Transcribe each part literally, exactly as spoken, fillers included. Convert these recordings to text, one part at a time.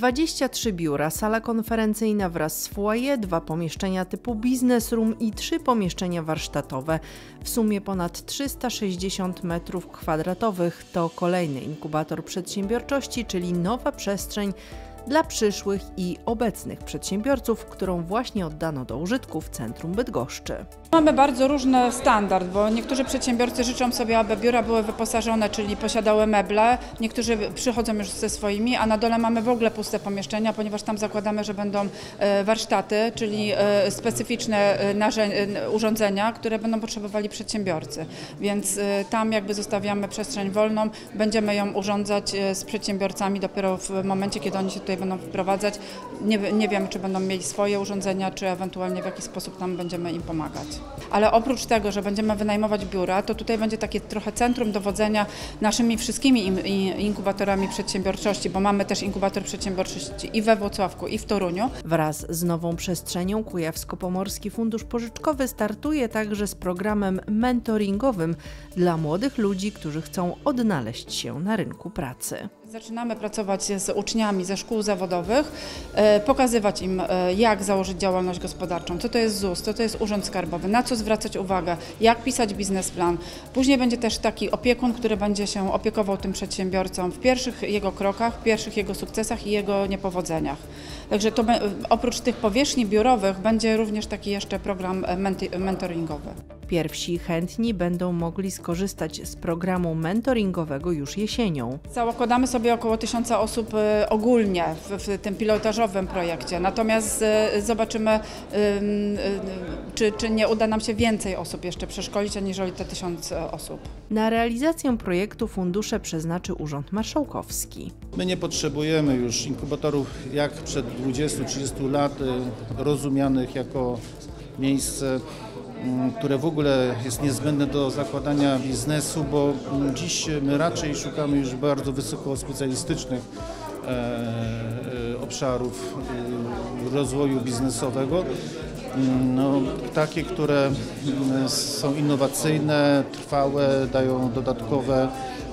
dwadzieścia trzy biura, sala konferencyjna wraz z foyer, dwa pomieszczenia typu business room i trzy pomieszczenia warsztatowe. W sumie ponad trzysta sześćdziesiąt metrów kwadratowych to kolejny inkubator przedsiębiorczości, czyli nowa przestrzeń dla przyszłych i obecnych przedsiębiorców, którą właśnie oddano do użytku w centrum Bydgoszczy. Mamy bardzo różny standard, bo niektórzy przedsiębiorcy życzą sobie, aby biura były wyposażone, czyli posiadały meble. Niektórzy przychodzą już ze swoimi, a na dole mamy w ogóle puste pomieszczenia, ponieważ tam zakładamy, że będą warsztaty, czyli specyficzne urządzenia, które będą potrzebowali przedsiębiorcy. Więc tam jakby zostawiamy przestrzeń wolną, będziemy ją urządzać z przedsiębiorcami dopiero w momencie, kiedy oni się tutaj będą wprowadzać. Nie, nie wiemy, czy będą mieli swoje urządzenia, czy ewentualnie w jaki sposób tam będziemy im pomagać. Ale oprócz tego, że będziemy wynajmować biura, to tutaj będzie takie trochę centrum dowodzenia naszymi wszystkimi inkubatorami przedsiębiorczości, bo mamy też inkubator przedsiębiorczości i we Włocławku, i w Toruniu. Wraz z nową przestrzenią Kujawsko-Pomorski Fundusz Pożyczkowy startuje także z programem mentoringowym dla młodych ludzi, którzy chcą odnaleźć się na rynku pracy. Zaczynamy pracować z uczniami ze szkół zawodowych, pokazywać im, jak założyć działalność gospodarczą, co to jest Z U S, co to jest Urząd Skarbowy, na co zwracać uwagę, jak pisać biznesplan. Później będzie też taki opiekun, który będzie się opiekował tym przedsiębiorcą w pierwszych jego krokach, w pierwszych jego sukcesach i jego niepowodzeniach. Także to oprócz tych powierzchni biurowych będzie również taki jeszcze program mentoringowy. Pierwsi chętni będą mogli skorzystać z programu mentoringowego już jesienią. Zakładamy sobie około tysiąca osób ogólnie w, w tym pilotażowym projekcie, natomiast zobaczymy, czy, czy nie uda nam się więcej osób jeszcze przeszkolić, aniżeli te tysiąc osób. Na realizację projektu fundusze przeznaczy Urząd Marszałkowski. My nie potrzebujemy już inkubatorów jak przed dwudziestu trzydziestu lat, rozumianych jako miejsce, które w ogóle jest niezbędne do zakładania biznesu, bo dziś my raczej szukamy już bardzo wysoko specjalistycznych obszarów rozwoju biznesowego. No, takie, które są innowacyjne, trwałe, dają dodatkowe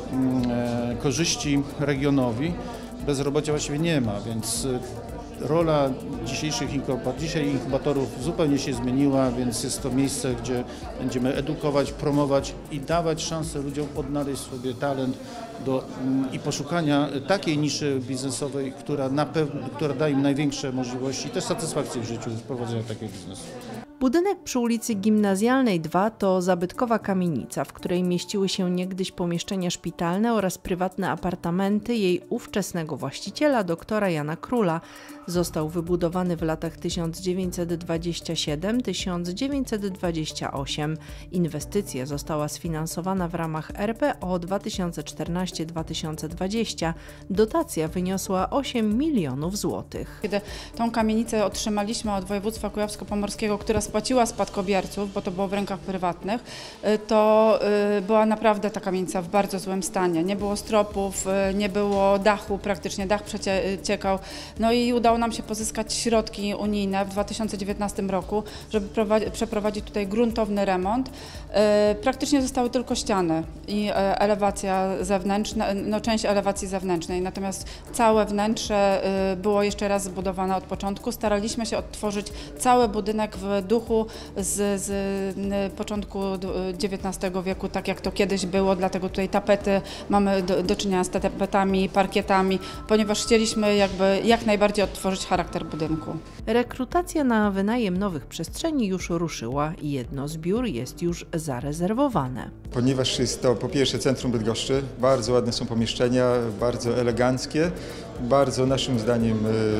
korzyści regionowi. Bezrobocia właściwie nie ma, więc rola dzisiejszych inkubatorów, dzisiaj inkubatorów zupełnie się zmieniła, więc jest to miejsce, gdzie będziemy edukować, promować i dawać szansę ludziom odnaleźć sobie talent do, i poszukania takiej niszy biznesowej, która, na pewno, która da im największe możliwości i też satysfakcję w życiu z prowadzenia takiego biznesu. Budynek przy ulicy Gimnazjalnej dwa to zabytkowa kamienica, w której mieściły się niegdyś pomieszczenia szpitalne oraz prywatne apartamenty jej ówczesnego właściciela, doktora Jana Króla. Został wybudowany w latach tysiąc dziewięćset dwudziestym siódmym do tysiąc dziewięćset dwudziestego ósmego. Inwestycja została sfinansowana w ramach R P O dwa tysiące czternasty do dwa tysiące dwudziestego. Dotacja wyniosła osiem milionów złotych. Kiedy tą kamienicę otrzymaliśmy od województwa kujawsko-pomorskiego, która spłaciła spadkobierców, bo to było w rękach prywatnych, to była naprawdę ta kamienica w bardzo złym stanie. Nie było stropów, nie było dachu, praktycznie dach przeciekał. No i udało nam się pozyskać środki unijne w dwa tysiące dziewiętnastym roku, żeby przeprowadzić tutaj gruntowny remont. Praktycznie zostały tylko ściany i elewacja zewnętrzna, no część elewacji zewnętrznej, natomiast całe wnętrze było jeszcze raz zbudowane od początku. Staraliśmy się odtworzyć cały budynek w duchu z, z początku dziewiętnastego wieku, tak jak to kiedyś było, dlatego tutaj tapety, mamy do, do czynienia z tapetami, parkietami, ponieważ chcieliśmy jakby jak najbardziej odtworzyć charakter budynku. Rekrutacja na wynajem nowych przestrzeni już ruszyła i jedno z biur jest już zarezerwowane. Ponieważ jest to po pierwsze centrum Bydgoszczy, bardzo ładne są pomieszczenia, bardzo eleganckie, bardzo naszym zdaniem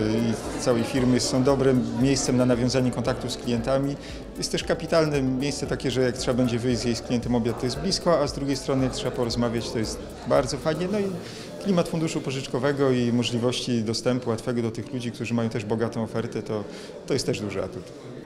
i całej firmy są dobrym miejscem na nawiązanie kontaktu z klientami. Jest też kapitalne miejsce takie, że jak trzeba będzie wyjść zjeść z klientem obiad, to jest blisko, a z drugiej strony jak trzeba porozmawiać, to jest bardzo fajnie. No i klimat funduszu pożyczkowego i możliwości dostępu łatwego do tych ludzi, którzy mają też bogatą ofertę, to, to jest też duży atut.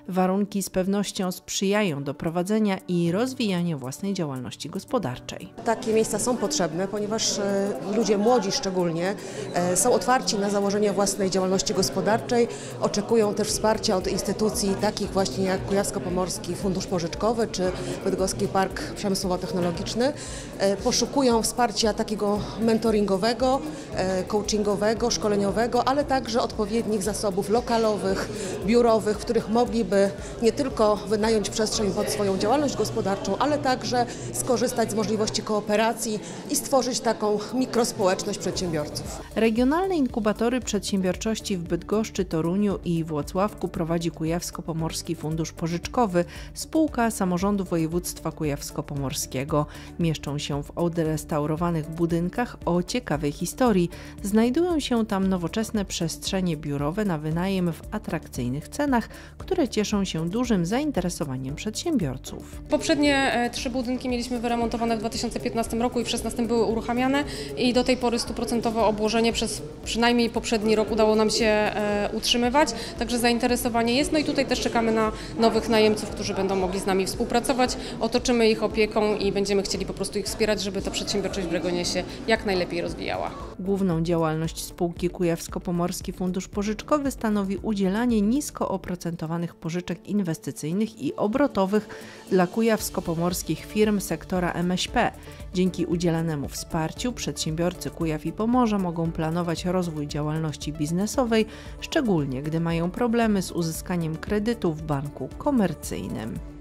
Warunki z pewnością sprzyjają do prowadzenia i rozwijania własnej działalności gospodarczej. Takie miejsca są potrzebne, ponieważ ludzie młodzi szczególnie są otwarci na założenie własnej działalności gospodarczej, oczekują też wsparcia od instytucji takich właśnie jak Kujawsko-Pomorski Fundusz Pożyczkowy czy Bydgoski Park Przemysłowo-Technologiczny. Poszukują wsparcia takiego mentoringowego, coachingowego, szkoleniowego, ale także odpowiednich zasobów lokalowych, biurowych, w których mogliby nie tylko wynająć przestrzeń pod swoją działalność gospodarczą, ale także skorzystać z możliwości kooperacji i stworzyć taką mikrospołeczność przedsiębiorców. Regionalne inkubatory przedsiębiorczości w Bydgoszczy, Toruniu i Włocławku prowadzi Kujawsko-Pomorski Fundusz Pożyczkowy, spółka samorządu województwa kujawsko-pomorskiego. Mieszczą się w odrestaurowanych budynkach o ciekawej historii. Znajdują się tam nowoczesne przestrzenie biurowe na wynajem w atrakcyjnych cenach, które cieszą się dużym zainteresowaniem przedsiębiorców. Poprzednie trzy budynki mieliśmy wyremontowane w dwa tysiące piętnastym roku i w dwa tysiące szesnastym były uruchamiane i do tej pory stuprocentowe obłożenie przez przynajmniej poprzedni rok udało nam się e, utrzymywać, także zainteresowanie jest. No i tutaj też czekamy na nowych najemców, którzy będą mogli z nami współpracować. Otoczymy ich opieką i będziemy chcieli po prostu ich wspierać, żeby ta przedsiębiorczość w regionie się jak najlepiej rozwijała. Główną działalność spółki Kujawsko-Pomorski Fundusz Pożyczkowy stanowi udzielanie nisko oprocentowanych pożyczek inwestycyjnych i obrotowych dla kujawsko-pomorskich firm sektora M S P. Dzięki udzielanemu wsparciu przedsiębiorcy Kujaw i Pomorza mogą planować rozwój działalności biznesowej, szczególnie gdy mają problemy z uzyskaniem kredytu w banku komercyjnym.